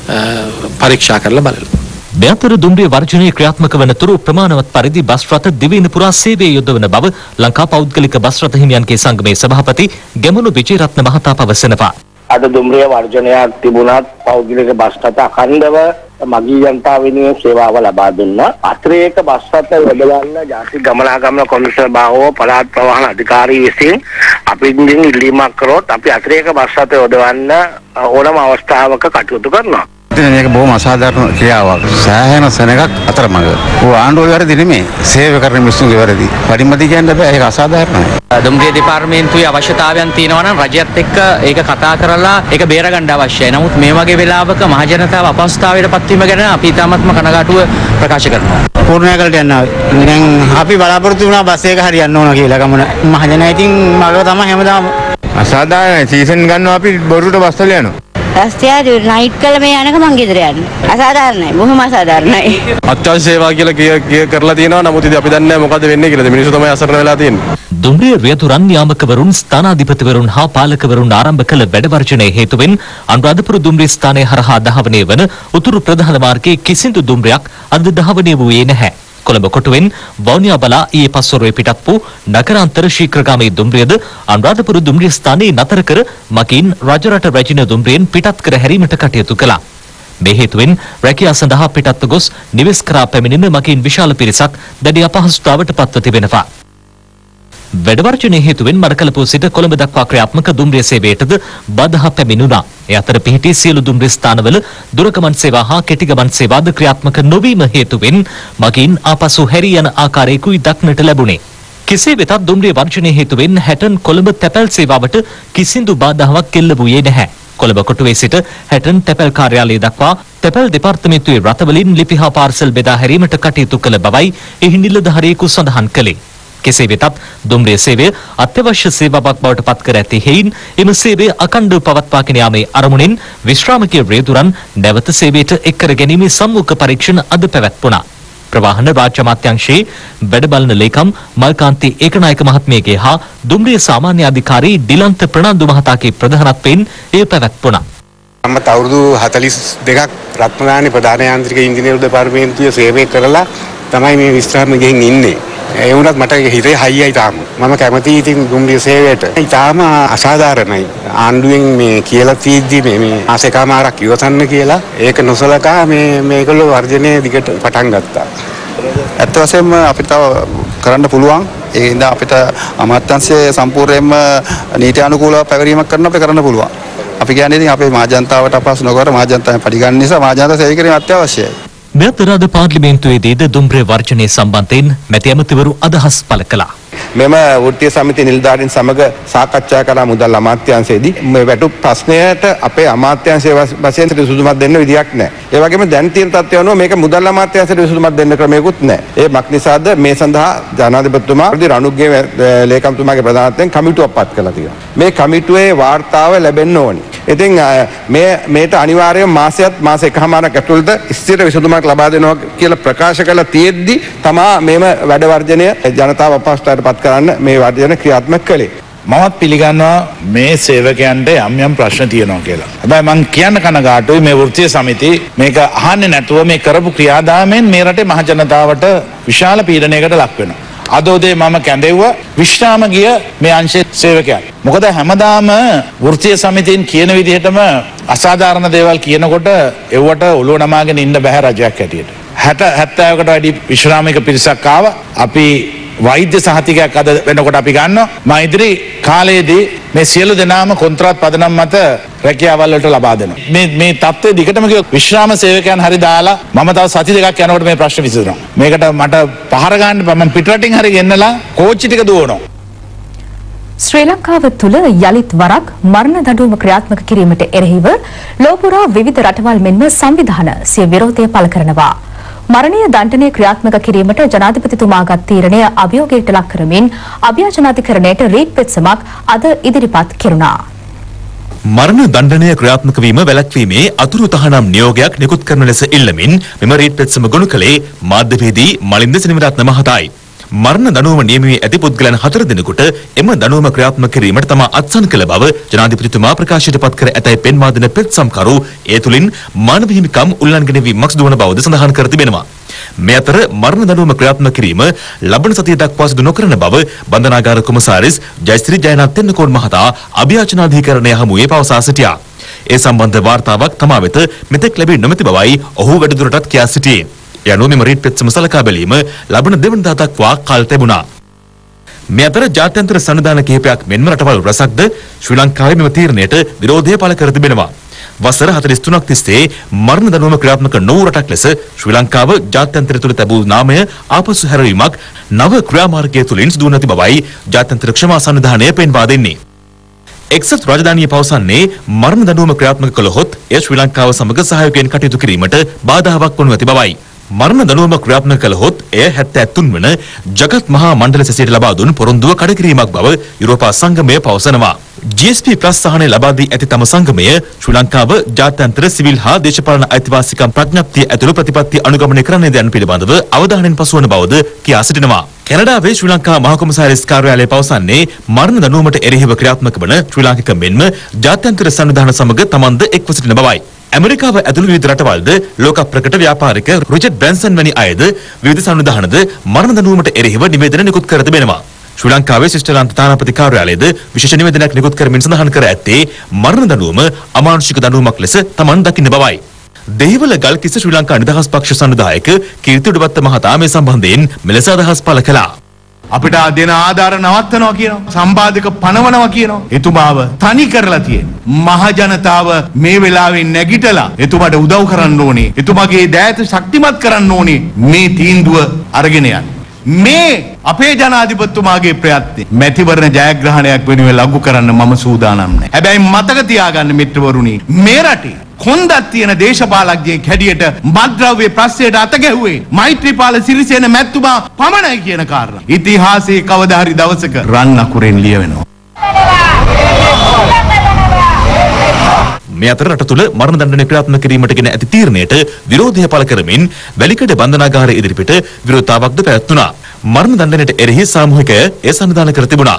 පරීක්ෂා කරලා බලනවා. මේ අතර දුම්රිය වර්ජනය ක්‍රියාත්මක වනතුරු ප්‍රමාණවත් පරිදි බස් රථ දිවයින පුරා සේවයේ යොදවන බව ලංකා පෞද්ගලික බස් රථ හිමියන්ගේ සංගමේ සභාපති ගැමුණු විජේරත්න මහතා පවසනවා. අද දුම්රිය වර්ජනයක් තිබුණත් පෞද්ගලික බස් රථ අඛණ්ඩව මගී ජනතාව වෙනුවෙන් සේවාව ලබා දුන්නා. අතිරේක බස් රථ යොදවන්න ජාතික ගමනාගමන කොමිසම බාහුව පළාත් ප්‍රවාහන අධිකාරී විසින් අපින් ඉල්ලීමක් කරොත් අපි අතිරේක බස් රථ යොදවන්න ඕනම අවස්ථාවක කටයුතු කරනවා. මේක බොහොම අසාධාරණ ක්‍රියාවක්. සෑහෙන සෙනගක් අතරමඟ. ਉਹ ආණ්ඩුවේ වැරදි නෙමෙයි. සේවය කරන මිනිස්සුන්ගේ වැරදි. පරිමති කියන්න බෑ. ඒක අසාධාරණයි. දුම්රිය දෙපාර්තමේන්තුවේ අවශ්‍යතාවයන් තියෙනවා නම් රජයත් එක්ක ඒක කතා කරලා ඒක බේරගන්න අවශ්‍යයි. නමුත් මේ වගේ වෙලාවක මහජනතාව අපහසුතාවයට පත්වීම ගැන අපි තාමත්ම කනගාටුව ප්‍රකාශ කරනවා. පූර්ණයකට යනවා. දැන් අපි බලාපොරොත්තු වුණා බස් එක හරියන්න ඕන කියලා ගමන. මහජනයා ඉතින් මග තමයි හැමදාම අසාධාරණයි. සීසන් ගන්නවා අපි බොරුට බස් වල යනවා. රස්තියාදු නයිට් කළ මේ යනක මං ගෙදර යන්නේ. අසාධාරණයි. බොහොම අසාධාරණයි. අත්‍යවශ්‍ය සේවා කියලා කිය කරලා තියෙනවා. නමුත් ඉතින් අපි දන්නේ නැහැ මොකද වෙන්නේ කියලා. මිනිස්සු තමයි අසරණ වෙලා තියෙන්නේ. දුම්රිය රියතුරන් යාමකවරුන් ස්ථානාධිපතිවරුන් හා පාලකවරුන් ආරම්භ කළ වැඩ වර්ජනයේ හේතුවෙන් අනුරාධපුර දුම්රිය ස්ථානයේ හරහා ධාවනය වන උතුරු ප්‍රධාන මාර්ගයේ කිසිදු දුම්රියක් අද ධාවනය වූයේ නැහැ. කොළඹ කොටුවෙන් වවුනියා බලා ඊයේ පස්වරුවේ පිටත් වූ නගරාන්තර ශීඝ්‍රගාමී දුම්රියද අනුරාධපුර දුම්රිය ස්ථානයේ නතර කර මකින් රජරට රැජින දුම්රියෙන් පිටත් කර හැරීමට කටයුතු කළා. මේ හේතුවෙන් රැකියා සඳහා පිටත්ව ගොස් නිවෙස් කරා පැමිණෙන මකින් විශාල පිරිසක් දැඩි අපහසුතාවට පත්ව තිබෙනවා. වැඩ වර්ජනයේ හේතුවෙන් මඩකලපුව සිට කොළඹ දක්වා ක්‍රියාත්මක දුම්රිය සේවයටද බාධා පැමිණුණා. ඒ අතර පිහිටි සියලු දුම්රිය ස්ථානවල දුරගමන් සේවා හා කෙටි ගමන් සේවාද ක්‍රියාත්මක නොවීම හේතුවෙන් මගින් ආපසු හැරී යන ආකාරයකුයි දක්නට ලැබුණේ. කෙසේ වෙතත් දුම්රිය වර්ජනයේ හේතුවෙන් හැටන් කොළඹ තැපැල් සේවාවට කිසිදු බාධාවක් එල්ල වූයේ නැහැ. කොළඹ කොටුවේ සිට හැටන් තැපැල් කාර්යාලය දක්වා තැපැල් දෙපාර්තමේන්තුවේ රථවලින් ලිපි හා පාර්සල් බෙදා හැරීමට කටයුතු කළ බවයි එහි නිලධාරියෙකු සඳහන් කළේ. කෙසේ වෙතත් දුම්රිය සේවය අත්‍යවශ්‍ය සේවාවක් බවට පත් කර ඇති හේයින් එම සේවය අඛණ්ඩව පවත්වාගෙන යාමේ අරමුණින් විශ්‍රාමික රේදුරන් නැවත සේවයට එක් කර ගැනීමේ සම්මුඛ පරීක්ෂණ අද පැවැත්වුණා. ප්‍රවාහන රාජ්‍ය අමාත්‍යාංශයේ වැඩ බලන ලේකම් මල්කාන්ති ඒකනායක මහත්මියගේ හා දුම්රිය සාමාන්‍ය අධිකාරී ඩිලන්ත ප්‍රනාන්දු මහතාගේ ප්‍රධානත්වයෙන් එය පැවැත්වුණා. මම අවුරුදු හතළිස් දෙකක් රත්නදානි ප්‍රධාන යාන්ත්‍රික ඉංජිනේරු දෙපාර්තමේන්තුවේ සේවය කරලා තමයි මේ විශ්‍රාම ගෙන් ඉන්නේ. ඒ වුණත් මට හිතේ හයියයි තාම. මම කැමතියි ඉතින් දුම්රිය සේවයට. ඊටාම අසාධාරණයි. ආණ්ඩුවෙන් මේ කියලා තියෙද්දි මේ මේ ආසේකාමාරක් ඉවසන්න කියලා ඒක නොසලකා මේ මේගොල්ලෝ වර්ජනය දිගට පටන් ගත්තා. ඇත්ත වශයෙන්ම අපිට තව කරන්න පුළුවන්. ඒ ඉඳන් අපිට අමාත්‍යාංශයේ සම්පූර්ණයෙන්ම නීතියානුකූලව පැවරීමක් කරන්න අපිට කරන්න පුළුවන්. අපි කියන්නේ ඉතින් අපේ මහජනතාවට අපහසු නොකර මහජනතාවෙන් පරිගන්න නිසා මහජනතාව සේවය කිරීම අත්‍යවශ්‍යයි. මෙතරද පාර්ලිමේන්තුවේදීද දුම්රිය වර්ජනය සම්බන්ධයෙන් මැති ඇමතිවරු අදහස් පළ කළා. මෙම වෘත්තීය සමිති නිලධාරීන් සමග සාකච්ඡා කළා මුදල් අමාත්‍යාංශයේදී මේ වැටුප් ප්‍රශ්නයට අපේ අමාත්‍යාංශයේ වශයෙන් විසඳුමක් දෙන්න විදියක් නැහැ. ඒ වගේම දැන් තියෙන තත්ත්වය අනුව මේක මුදල් අමාත්‍යාංශයට විසඳුමක් දෙන්න ක්‍රමයකුත් නැහැ. ඒ මක් නිසාද මේ සඳහා ජනාධිපතිතුමා රණුග්ගේ ලේකම්තුමාගේ ප්‍රධානත්වයෙන් කමිටුවක් පත් කළා තියෙනවා. මේ කමිටුවේ වාර්තාව ලැබෙන්න ඕනි. ඉතින් මේ මේට අනිවාර්යයෙන් මාසයක් මාස එකමාරක් ඇතුළත ස්ථිර විසඳුමක් ලබා දෙනවා කියලා ප්‍රකාශ කළා තියෙද්දි තමා මේම වැඩ වර්ජනය ජනතාව අපහසුතාවට පත් කරන්න මේ වර්ජන ක්‍රියාත්මක කළේ. මමත් පිළිගන්නවා මේ සේවකයන්ට යම් යම් ප්‍රශ්න තියෙනවා කියලා. හැබැයි මම කියන්න කනගාටුයි මේ වෘත්තීය සමිති මේක අහන්නේ නැතුව මේ කරපු ක්‍රියාදාමයෙන් මේ රටේ මහ ජනතාවට විශාල පීඩනයකට ලක් වෙනවා. අද උදේ මම කැඳෙව්වා විශ්‍රාම ගිය මේ අංශයේ සේවකයන්. මොකද හැමදාම වෘත්තීය සමිතියෙන් කියන විදිහටම අසාධාරණ දේවල් කියනකොට එව්වට ඔළුව නමාගෙන ඉන්න බෑ රජයක් හැටියට. හැට හැත්තෑවකට වැඩි විශ්‍රාමික පිරිසක් ආවා. අපි වෛද්‍ය සහතිකයක් අද වෙනකොට අපි ගන්නවා. මම ඉදිරි කාලයේදී මේ සියලු දෙනාම කොන්ත්‍රාත් පදනම් මත රැකියාවල් වලට ලබා දෙනවා. මේ මේ තත්ත්වය දිගටම ගියොත් විශ්‍රාම සේවකයන් හරි දාලා මම තව සති දෙකක් යනකොට මේ ප්‍රශ්න විසඳනවා. මේකට මට පහර ගන්න මම පිටරටින් හරි ගෙන්නලා කෝච්චි ටික දුවනවා. ශ්‍රී ලංකාව තුළ යලිත් වරක් මරණ දඬුවම ක්‍රියාත්මක කිරීමට එරෙහිව ලෝපුරා විවිධ රටවල් මෙන්ම සංවිධාන සිය විරෝධය පළ කරනවා. මරණීය දණ්ඩනය ක්‍රියාත්මක කිරීමට ජනාධිපතිතුමාගත් තීරණය අභියෝගයට ලක් කරමින් අභියාචනාධිකරණයට රීට් පෙත්සමක් අද ඉදිරිපත් කෙරුණා. මරණ දණ්ඩනය ක්‍රියාත්මක වීම වැළැක්වීමේ අතුරු තහනම් නියෝගයක් නිකුත් කරන ලෙස ඉල්ලමින් මෙම රීට් පෙත්සම ගොනු කළේ මාධ්‍යවේදී මලින්ද සෙනවිරත්න මහතායි. මරණ දඬුවම නියමයේ ඇති පුද්ගලයන් හතර දෙනෙකුට එම දඬුවම ක්‍රියාත්මක කිරීමට තම අත්සන් කළ බව ජනාධිපතිතුමා ප්‍රකාශයට පත් කර ඇතැයි පෙන්වා දෙන පෙත්සම්කරු ඒ තුලින් මානව හිමිකම් උල්ලංඝනය වීමක් සිදු වන බවද සඳහන් කර තිබෙනවා. මේ අතර මරණ දඬුවම ක්‍රියාත්මක කිරීම ලබන සතිය දක්වා සිදු නොකරන බව බන්ධනාගාර කොමසාරිස් ජයශ්‍රී ජයනාත් තෙන්නකෝන් මහතා අභියාචනාධිකරණය හමුවේ පවසා සිටියා. ඒ සම්බන්ධ වාර්තාවක් තමා වෙත මෙතෙක් ලැබී නොමැති බවයි ඔහු වැඩිදුරටත් කියා සිටියේ. යනුව මෙම රීට් පෙත්සම සලකා බැලීම ලබන දෙවනදා දක්වා කල් තිබුණා. මේ අතර ජාත්‍යන්තර සංවිධාන කිහිපයක් මෙන්ම රටවල් රැසක්ද ශ්‍රී ලංකාවේ මෙම තීරණයට විරෝධය පළ කර තිබෙනවා. වසර හතළිස් තුනක් තිස්සේ මරණ දඬුවම ක්‍රියාත්මක නොවූ රටක් ලෙස ශ්‍රී ලංකාව ජාත්‍යන්තර තුළ තැබූ නාමය ආපසු හැරවීමක් නව ක්‍රියාමාර්ගය තුළින් සිදු වන බවයි ජාත්‍යන්තර ක්ෂමා සංවිධානය පෙන්වා දෙන්නේ. එක්සත් රාජධානිය පවසන්නේ මරණ දඬුවම ක්‍රියාත්මක කළහොත් එය ශ්‍රී ලංකාව සමග සහයෝගයෙන් කටයුතු කිරීමට බාධාවක් වනු ඇති බවයි. මරණ දඬුවම ක්‍රියාත්මක කළහොත් එය හැත්තෑ තුන් වන ජගත් මහා මණ්ඩල සැසියට ලබා දුන් පොරොන්දුව කඩකිරීමක් බව යුරෝපා සංගමය පවසනවා. ජී එස් පී ප්ලස් සහනය ලබා දී ඇති තම සංගමය ශ්‍රී ලංකාව ජාත්‍යන්තර සිවිල් හා දේශපාලන අයිතිවාසිකම් ප්‍රඥප්තිය ඇතුළු ප්‍රතිපත්ති අනුගමනය කරන්නේද යන පිළිබඳව අවධානයෙන් පසුවන බවද කියා සිටිනවා. කැනඩාවේ ශ්‍රී ලංකා මහා කොමසාරිස් කාර්යාලය පවසන්නේ මරණ දඬුවමට එරෙහිව ක්‍රියාත්මක වන ශ්‍රී ලාංකික මෙන්ම ජාත්‍යන්තර සංවිධාන සමග තමන්ද එක්ව සිටින බවයි. ඇමරිකාව ඇතුළු විවිධ රටවල්ද ලෝක ප්‍රකට ව්‍යාපාරික රිචඩ් බ්‍රැන්සන් වැනි අයද විවිධ සංවිධානද මරණ දඬුවමට එරෙහිව නිවේදන නිකුත් කර තිබෙනවා. ශ්‍රී ලංකාවේ ශිෂ්ටලාන්ත තානාපති කාර්යාලයද විශේෂ නිවේදනයක් නිකුත් කරමින් සඳහන් කර ඇත්තේ මරණ දඬුවම අමානුෂික දඬුවමක් ලෙස තමන් දකින්න බවයි. දෙහිවල ගල්කිස්ස ශ්‍රී ලංකා නිදහස් පක්ෂ සංවිධායක කීර්ති උඩවත්ත මහතා මේ සම්බන්ධයෙන් මෙලෙස අදහස් පළ කළා. අපිට දෙන ආධාර නවත්තනවා කියනවා. සම්පාදක පනවනවා කියනවා. එතුමාව තනි කරලා තියෙන. මහ ජනතාව මේ වෙලාවේ නැගිටලා එතුමාට උදව් කරන්න ඕනේ. එතුමාගේ දෑත ශක්තිමත් කරන්න ඕනේ. මේ තීන්දුව අරගෙන යන්න. මේ අපේ ජනාධිපතිතුමාගේ ප්‍රයත්නේ මැතිවරණ ජයග්‍රහණයක් වෙනුවෙන් ලඝු කරන්න මම සූදානම් නැහැ. හැබැයි මතක තියාගන්න මිත්‍රවරුනි මේ රටේ කොන්දක් තියෙන දේශපාලඥයෙක් හැටියට මත්ද්‍රව්‍ය ප්‍රශ්නයට අත ගැහුවේ මෛත්‍රීපාල සිරිසේන මැතිතුමා පමණයි කියන කාරණා ඉතිහාසයේ කවදා හරි දවසක රන් අකුරෙන් ලියවෙනවා. මේ අතර රට තුළ මරණ දඬුවම ක්‍රියාත්මක කිරීමට ගෙන ඇති තීරණයට විරෝධය පළ කරමින් වැලිකඩ බන්ධනාගාරයේ ඉදිරිපිට විරෝධතාවක්ද පැවැත්වුණා. මරණ දඬුවමට එරෙහි සාමූහිකය ඒ සන්නිධාන කර තිබුණා.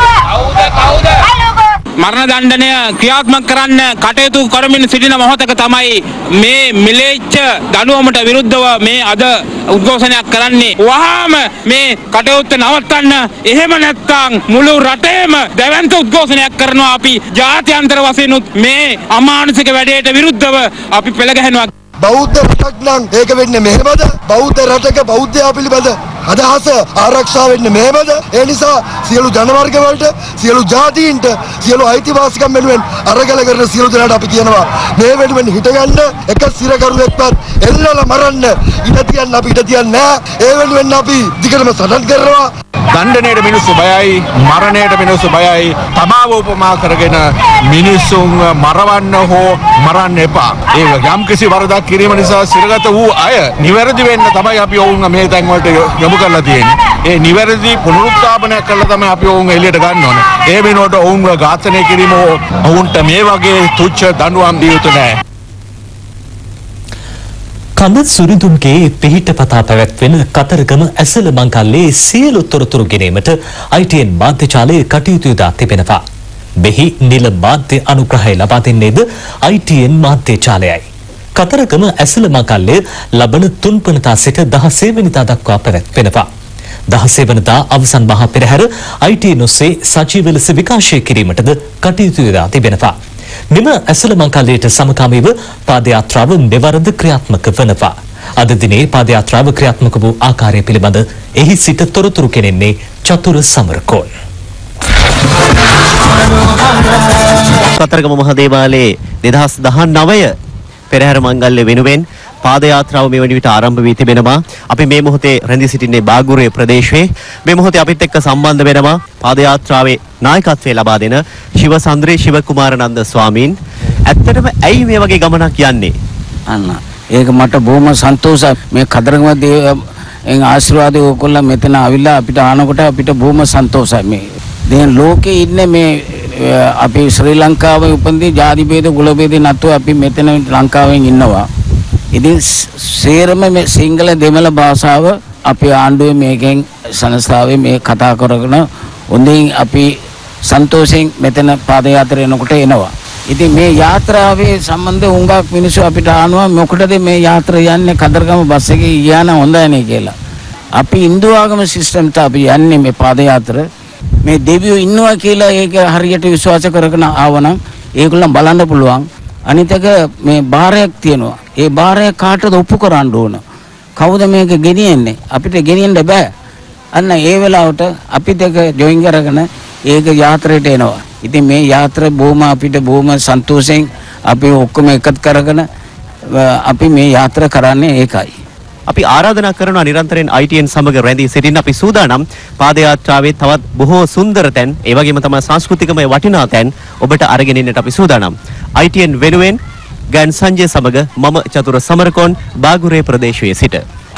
මරණ දණ්ඩනය ක්‍රියාත්මක කරන්න කටයුතු කරමින් සිටින මොහොතක තමයි මේ මිලේච්ඡ දඬුවමට විරුද්ධව මේ අද උද්ඝෝෂණයක් කරන්නේ. වහාම මේ කටයුත්ත නවත්තන්න. එහෙම නැත්නම් මුළු රටේම දැවැන්ත උද්ඝෝෂණයක් කරනවා. අපි ජාත්‍යන්තර වශයෙන් මේ අමානුෂික වැඩේට විරුද්ධව අපි පෙළ ගැහෙනවා. බෞද්ධ රටක් නම් ඒක වෙන්නේ මෙහෙමද? බෞද්ධ රටක බෞද්ධයා පිළිබඳ අදහස ආරක්ෂා වෙන්නේ මෙහෙමද? ඒ නිසා සියලු ජනවර්ග වලට, සියලු ජාතීන්ට, සියලු අයිතිවාසිකම් වෙනුවෙන් අරගල කරන සියලු දෙනාට අපි කියනවා මේ වෙනුවෙන් හිටගන්න එක සිරකරුවෙක්වත් එල්ලලා මරන්න ඉඩ තියන්න අපි ඉඩ තියන්නේ නැහැ. ඒ වෙනුවෙන් අපි දිගටම සටන් කරනවා. දණ්ඩනයට මිනිස්සු බයයි, මරණයට මිනිස්සු බයයි. තමාව උපමා කරගෙන මිනිස්සුන් මරවන්න හෝ මරන්න එපා. ඒක යම්කිසි වරදක් කිරීම නිසා සිරගත වූ අය නිවැරදි වෙන්න තමයි අපි ඔවුන් මේ තැන් වලට යොමු කරලා තියෙන්නේ. ඒ නිවැරදි පුනරුත්ථාපනය කළා තමයි අපි ඔවුන් එළියට ගන්න ඕනේ. ඒ වෙනුවට ඔවුන්ව ඝාතනය කිරීම හෝ ඔවුන්ට මේ වගේ තුච්ඡ දඬුවම් දිය යුතු නැහැ. කඳ සුරිඳුන්ගේ පිහිටපතා පැවැත්වෙන කතරගම ඇසල මංකල්ලේ සියලු තොරතුරු ගෙනීමට ආයි ටී එන් මාධ්‍යජාලය කටයුතු යොදා තිබෙනවා. මෙහි නිල මාධ්‍ය අනුග්‍රහය ලබා දෙන්නේද ආයි ටී එන් මාධ්‍යජාලයයි. කතරගම ඇසල මංකල්ලේ ලබන තුන්වනදා සිට දහසය වෙනිදා දක්වා පැවැත්වෙනවා. දහසය වෙනිදා අවසන් මහා පෙරහැර ආයි ටී එන් ඔස්සේ සජීව ලෙස විකාශය කිරීමටද කටයුතු යොදා තිබෙනවා. මෙම ඇසල මංකල්ලයට සමකාමීව පාදයාත්‍රාව මෙවරද ක්‍රියාත්මක වනවා. අද දිනේ පාදයාත්‍රාව ක්‍රියාත්මක වූ ආකාරය පිළිබඳ එහි සිට තොරතුරු කෙනෙන්නේ චතුර සමරකෝන්. කතරගම මහදේවාලයේ දෙදහස් දහනවය පෙරහැර මංගල්‍ය වෙනුවෙන් පාදයාත්‍රාව මේ වන විට ආරම්භ වී තිබෙනවා. අපි මේ මොහොතේ රැඳී සිටින්නේ බාගුරේ ප්‍රදේශයේ. මේ මොහොතේ අපිත් එක්ක සම්බන්ධ වෙනවා පාදයාත්‍රාවේ නායකත්වයේ ලබා දෙන ශිවසන්ද්‍රේ ශිවකුමාරනන්ද ස්වාමීන්. ඇත්තටම ඇයි මේ වගේ ගමනක් යන්නේ? අන්න ඒක මට බොහොම සන්තෝෂයි. මේ කතරගම දේවයන් ආශිර්වාද ඔයගොල්ලෝ මෙතන ආවිල්ලා අපිට ආනකොට අපිට බොහොම සන්තෝෂයි. මේ දැන් ලෝකේ ඉන්නේ මේ අපි ශ්‍රී ලංකාවේ උපන්දී ජාති ભેද කුල ભેද නැතුව අපි මෙතන ලංකාවෙන් ඉන්නවා. ඉතින් සේරම මේ සිංහල දෙමළ භාෂාව අපි ආණ්ඩුවේ මේකෙන් සංස්ථාවේ මේ කතා කරගෙන හොඳින් අපි සන්තෝෂයෙන් මෙතන පාදයාත්‍රා යනකොට එනවා. ඉතින් මේ යාත්‍රාවේ සම්බන්ධ උංගක් මිනිස්සු අපිට ආනවා මොකටද මේ යාත්‍රා යන්නේ කතරගම බස් එකේ ගියා නම් හොඳයි නේ කියලා. අපි Hindu ආගම සිස්ටම් ට අපි යන්නේ මේ පාදයාත්‍රා. මේ දෙවියෝ ඉන්නවා කියලා ඒක හරියට විශ්වාස කරගෙන ආවනම් ඒගොල්ලන් බලන්න පුළුවන්. අනිත් එක මේ බාරයක් තියෙනවා. ඒ බාරය කාටද ඔප්පු කරන්න ඕන? කවුද මේක ගෙනියන්නේ? අපිට ගෙනියන්න බෑ. අන්න ඒ වෙලාවට අපිට ඒක ජොයින් කරගෙන ඒක යාත්‍රාවට එනවා. ඉතින් මේ යාත්‍රා බොහොම අපිට බොහොම සන්තෝෂෙන් අපි ඔක්කොම එකත් කරගෙන අපි මේ යාත්‍රා කරන්නේ ඒකයි. අපි ආරාධනා කරනවා නිරන්තරයෙන් ආයි ටී එන් සමග රැඳී සිටින්න. අපි සූදානම් පාදයාත්‍රාවේ තවත් බොහෝ සුන්දර තැන්, ඒ වගේම තමයි සංස්කෘතිකමය වටිනා තැන් ඔබට අරගෙන එන්නට අපි සූදානම්. ආයි ටී එන් වෙනුවෙන් ගෑන් සංජය සමග මම චතුර සමරකෝන් බාගුරේ ප්‍රදේශයේ සිට.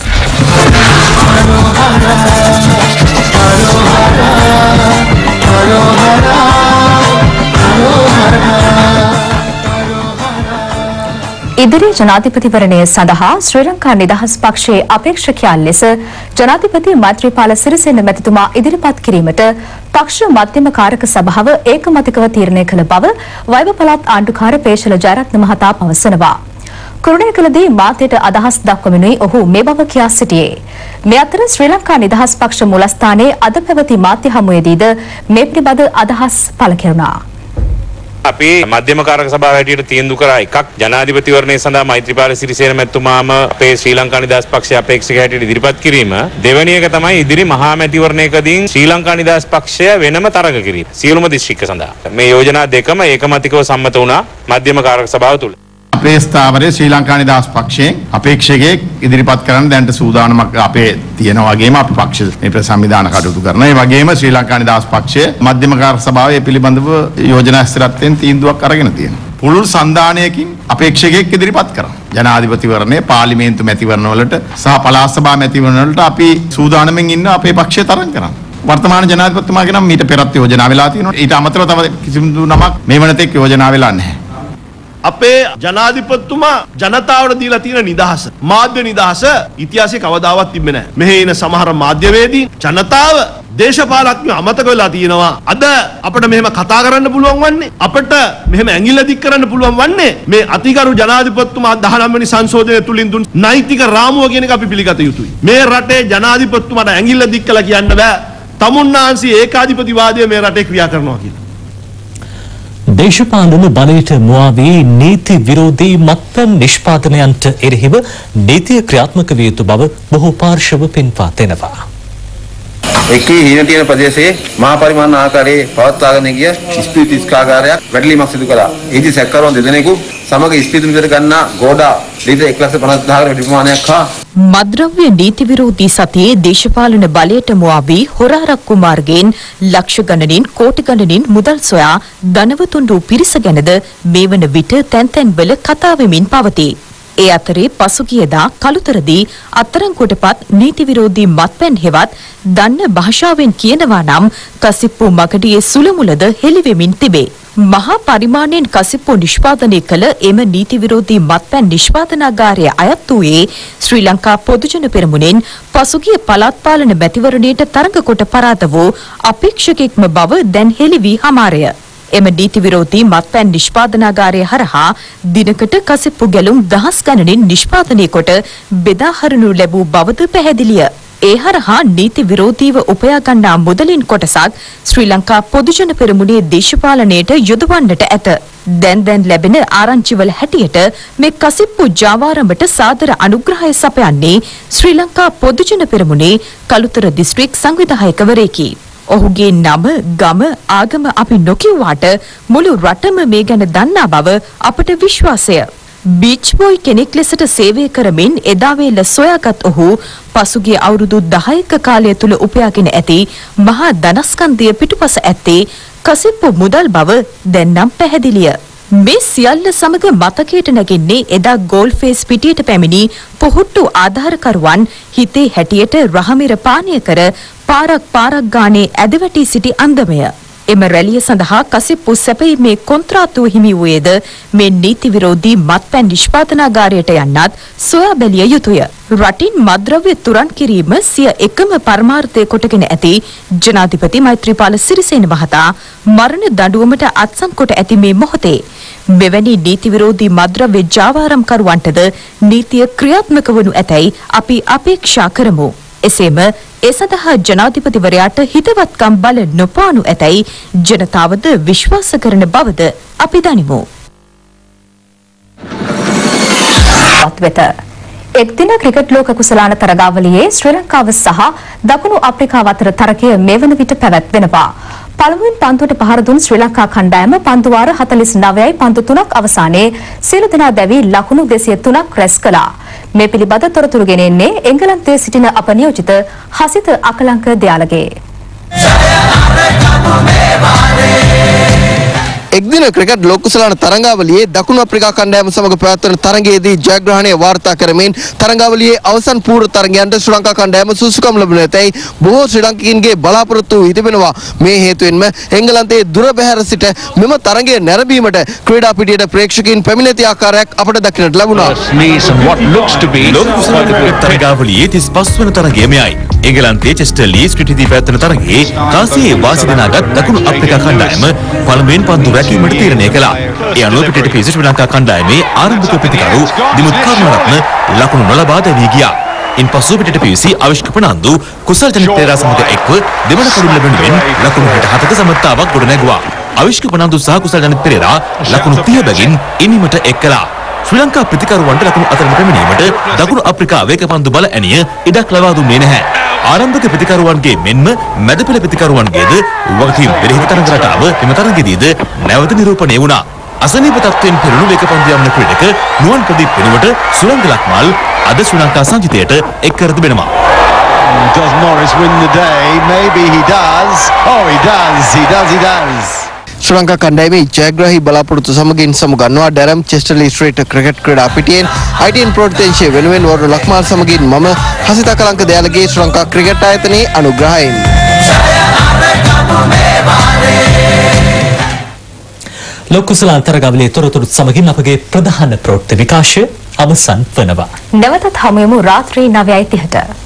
ඉදිරි ජනාධිපතිවරණය සඳහා ශ්‍රී ලංකා නිදහස් පක්ෂයේ අපේක්ෂකයන් ලෙස ජනාධිපති මෛත්‍රීපාල සිරිසේන මැතිතුමා ඉදිරිපත් කිරීමට පක්ෂ මධ්‍යම කාරක සභාව ඒකමතිකව තීරණය කළ බව වෛව පළාත් ආණ්ඩුකාර පේශල ජයරත්න මහතා පවසනවා. කුරුණෑගලදී මාතයට අදහස් දක්වමිනුයි ඔහු මේ බව කියා සිටියේ. මේ අතර ශ්‍රී ලංකා නිදහස් පක්ෂ මූලස්ථානයේ අද පැවති මාධ්‍ය හමුවේදීද මේ පිළිබඳ අදහස් පළ කෙරුණා. අපි මධ්‍යම කාරක සභාව හැටියට තීන්දුව කරා එකක් ජනාධිපතිවරණය සඳහා මෛත්‍රීපාල සිරිසේන මැතිතුමාම අපේ ශ්‍රී ලංකා නිදහස් පක්ෂයේ අපේක්ෂක හැටියට ඉදිරිපත් කිරීම. දෙවැනි එක තමයි ඉදිරි මහා මැතිවරණයකදී ශ්‍රී ලංකා නිදහස් පක්ෂය වෙනම තරග කිරීම සියලුම දිස්ත්‍රික්ක සඳහා. මේ යෝජනා දෙකම ඒකමතිකව සම්මත වුණා මධ්‍යම කාරක සභාව තුල. අපේ ස්ථාවරයේ ශ්‍රී ලංකා නිදහස් පක්ෂයෙන් අපේක්ෂකයෙක් ඉදිරිපත් කරන්න දැනට සූදානමක් අපේ තියෙන වගේම අපි පක්ෂ මේ ප්‍රසංවිධාන කටයුතු කරනවා. ඒ වගේම ශ්‍රී ලංකා නිදහස් පක්ෂය මධ්‍යම කාර්ය සභාවේ පිළිබඳව යෝජනා ස්ථිරත්වයෙන් තීන්දුවක් අරගෙන තියෙනවා. පුළුල් සන්දානයකින් අපේක්ෂකයෙක් ඉදිරිපත් කරනවා. ජනාධිපතිවරණය, පාර්ලිමේන්තු මැතිවරණ වලට සහ පළාත් සභා මැතිවරණ වලට අපි සූදානම්ෙන් ඉන්න අපේ පක්ෂය තරඟ කරනවා. වර්තමාන ජනාධිපතිතුමාගේ නම් මීට පෙරත් යෝජනා වෙලා තියෙනවා. ඊට අමතරව තව කිසිදු නමක් මේ වනතෙක් යෝජනා වෙලා නැහැ. අපේ ජනාධිපතිතුමා ජනතාවට දීලා තියෙන නිදහස, මාධ්‍ය නිදහස ඉතිහාසයේ කවදාවත් තිබෙන්නේ නැහැ. මෙහි ඉන සමහර මාධ්‍යවේදීන් ජනතාව දේශපාලඥයෝ අමතක වෙලා තියෙනවා. අද අපිට මෙහෙම කතා කරන්න පුළුවන් වන්නේ, අපිට මෙහෙම ඇඟිල්ල දික් කරන්න පුළුවන් වන්නේ මේ අතිගරු ජනාධිපතිතුමා දහනවය වෙනි සංශෝධනය තුලින් දුන් නෛතික රාමුව කියන එක අපි පිළිගත යුතුයි. මේ රටේ ජනාධිපතිතුමාට ඇඟිල්ල දික් කළා කියන්න බෑ. තමුන්නාන්සේ ඒකාධිපතිවාදය මේ රටේ ක්‍රියා කරනවා කියලා. දේශපාලන බලයට මුවා වී නීති විරෝධී මත්පැන් නිෂ්පාදනයන්ට එරෙහිව නීතිය ක්‍රියාත්මක විය යුතු බව බොහෝ පාර්ශව පෙන්වා දෙනවා. එකී හීන තියෙන ප්‍රදේශයේ මහා පරිමාණ ආකාරයේ පවත්වාගෙන ගිය ස්පීති ඉස්කාගාරයක් වැඩිලීමක් සිදු කළා. එහිදී සැකකරුවන් දෙදෙනෙකු සමග ස්පීති නිතර ගන්නා ගෝඩා ලීටර් එක ලක්ෂ පනස් දහසක වැඩි ප්‍රමාණයක් හා මද්‍රව්‍ය නීති විරෝධී සතියේ දේශපාලන බලයට මුවා වී හොරාරක්කු මාර්ගයෙන් ලක්ෂ ගණනින් කෝටි ගණනින් මුදල් සොයා ධනවතුන් වූ පිරිස ගැනද මේ වන විට තැන් තැන්වල කතා වෙමින් පවතී. ඒ අතරේ පසුගියදා කළුතරදී අත්අඩංගුවටපත් නීති විරෝධී මත්පැන් හෙවත් දන්න භාෂාවෙන් කියනවා නම් කසිප්පු මගඩියේ සුළමුලද හෙළිවෙමින් තිබේ. මහා පරිමාණයෙන් කසිප්පු නිෂ්පාදනය කළ එම නීති විරෝධී මත්පැන් නිෂ්පාදනාගාරය අයත් වූයේ ශ්‍රී ලංකා පොදුජන පෙරමුණෙන් පසුගිය පළාත් පාලන මැතිවරණයට තරඟ කොට පරාද වූ අපේක්ෂකෙක්ම බව දැන් හෙළි වී හමාරය. එම නීති විරෝධී මත්පැන් නිෂ්පාදනාගාරය හරහා දිනකට කසිප්පු ගැලුම් දහස් ගණනින් නිෂ්පාදනය කොට බෙදා හරිනු ලැබූ බවද පැහැදිලිය. ඒ හරහා නීති විරෝධීව උපයා ගන්නා මුදලින් කොටසක් ශ්‍රී ලංකා පොදුජන පෙරමුණේ දේශපාලනයට යොදවන්නට ඇත. දැන් දැන් ලැබෙන ආරංචිවල හැටියට මේ කසිප්පු ජාවාරමට සාදර අනුග්‍රහය සපයන්නේ ශ්‍රී ලංකා පොදුජන පෙරමුණේ කළුතර දිස්ත්‍රික් සංවිධායකවරයෙකි. ඔහුගේ නම, ගම, ආගම අපි නොකියුවාට මුළු රටම මේ ගැන දන්නා බව අපට විශ්වාසය. බීච් බොයි කෙනෙක් ලෙසට සේවය කරමින් එදා වේල සොයාගත් ඔහු පසුගිය අවුරුදු දහයක කාලය තුල උපයාගෙන ඇති මහා ධනස්කන්ධය පිටුපස ඇත්තේ කසිප්පු මුදල් බව දැන් නම් පැහැදිලිය. මේ සියල්ල සමග මතකයට නැගෙන්නේ එදා ගෝල්ෆේස් පිටියට පැමිණි පොහොට්ටු ආධාරකරුවන් හිතේ හැටියට රහමිර පානය කර පාරක් පාරක් ගානේ ඇදවැටි සිටි අන්දමය. එම රැළිය සඳහා කසිප්පු සැපීමේ කොන්ත්‍රාත්තුව හිමි වූයේද මේ නීති විරෝධී මත්පැන් නිෂ්පාදනාගාරයට යන්නත් සොයා බැලිය යුතුය. රටින් මද්‍රව්‍ය තුරන් කිරීම සිය එකම පරමාර්ථය කොටගෙන ඇති ජනාධිපති මෛත්‍රීපාල සිරිසේන මහතා මරණ දඬුවමට අත්සන් කොට ඇති මේ මොහොතේ මෙවැනි නීති විරෝධී මද්‍රව්‍ය ජාවාරම්කරුවන්ටද නීතිය ක්‍රියාත්මක වනු ඇතැයි අපි අපේක්ෂා කරමු. එසේම ඒ සඳහා ජනාධිපතිවරයාට හිතවත්කම් බල නොපානු ඇතැයි ජනතාවද විශ්වාස කරන බවද අපි දනිමු. එක්දින ක්‍රිකට් ලෝක කුසලාන තරගාවලියේ ශ්‍රී ලංකාව සහ දකුණු අප්‍රිකාව අතර තරගය මේ වන විට පැවැත්වෙනවා. පළමුවෙන් පන්දුවට පහර දුන් ශ්‍රී ලංකා කණ්ඩායම පන්දු වාර හතළිස් නවයයි පන්දු තුනක් අවසානයේ සියලු දෙනා දැවී ලකුණු දෙසිය තුනක් රැස් කළා. මේ පිළිබඳ තොරතුරු ගෙනෙන්නේ එංගලන්තයේ සිටින අප නියෝජිත හසිත අකලංක දයාලගේ. එක්දින ක්‍රිකට් ලෝක කුසලාන තරඟාවලියේ දකුණු අප්‍රිකා කණ්ඩායම සමග පැවැත්වෙන තරඟයේදී ජයග්‍රහණය වාර්තා කරමින් තරඟාවලියේ අවසන් පූර්ව තරඟයන්ට ශ්‍රී ලංකා කණ්ඩායම සුසුකම් ලැබුණ ඇතැයි බොහෝ ශ්‍රී ලාංකිකයින්ගේ බලාපොරොත්තු වී තිබෙනවා. මේ හේතුවෙන්ම එංගලන්තයේ දුර බැහැර සිට මෙම තරඟය නැරඹීමට ක්‍රීඩා පිටියට ප්‍රේක්ෂකයින් පැමිණ ඇති ආකාරයක් අපට දක්නට ලැබුණා. ලෝක කුසලාන ක්‍රිකට් තරඟාවලියේ තිස් පහ වන තරඟය මෙයයි. එංගලන්තයේ චෙස්ටර් ලී ස්ට්‍රීට්දී පැවැත්වෙන තරඟයේ කාසියේ වාසි දිනාගත් දකුණු අප්‍රිකා කණ්ඩායම පළමුවෙන් පන්දු රැකීමට තීරණය කළා. ඒ අනුව පිටට පිවිසි ශ්‍රී ලංකා කණ්ඩායමේ ආරම්භක ප්‍රතිකරු දිමුත් කරුණාරත්න ලකුණු නොලබා දැවී ගියා. ඉන්පසු පිටට පිවිසි අවිෂ්ක ප්‍රනාන්දු කුසල් ජනිත් පෙරේරා සමග එක්ව දෙවන කඩුල්ල වෙනුවෙන් ලකුණු හැට හතක සමතාවක් ගොඩනැගුවා. අවිෂ්ක ප්‍රනාන්දු සහ කුසල් ජනිත් පෙරේරා ලකුණු තිහ බැගින් ඉනිමට එක් කළා. ශ්‍රී ලංකා ප්‍රතිකරුවන්ට ලකුණු අතරින් පැමිණීමට දකුණු අප්‍රිකාවේ කපන්දු බල ඇනිය ඉඩක් ලබා දුන්නේ නැහැ. ආරම්භක ප්‍රතිකරුවන්ගේ මෙන්ම මැදපෙළ ප්‍රතිකරුවන්ගේද වගකීම් පෙරහිර තරඟ රටාව එම තරඟෙදීද නැවත නිරූපණය වුණා. අසනීප තත්ත්වයෙන් පෙරුණු වේගපන්දු යවන ක්‍රීඩක නුවන් ප්‍රදීප් වෙනුවට සුරංග ලක්මාල් අද ශ්‍රී ලංකා සංජිතයට එක් කර තිබෙනවා. Does Morris win the day? Maybe he does. Oh, he does. He does. He does. ශ්‍රී ලංකා කණ්ඩායමේ ජයග්‍රාහී බලාපොරොත්තු සමගින් සමුගන්නවා ඩැරම් චෙස්ටර්ලි ස්ට්‍රීට් ක්‍රිකට් ක්‍රීඩා පිටියෙන් I T N ප්‍රෝටෙන්ෂේ වෙනුවෙන් වරු ලක්මාල් සමගින් මම හසිත කලංක දයාලගේ ශ්‍රී ලංකා ක්‍රිකට් ආයතනයේ අනුග්‍රහයෙන්. ලෝක කුසල අන්තර්ගාමී තොරතුරු සමගින් අපගේ ප්‍රධාන ප්‍රවෘත්ති විකාශය අවසන් වනවා. නැවතත් හමු වෙමු රාත්‍රී නවයයි තිහට.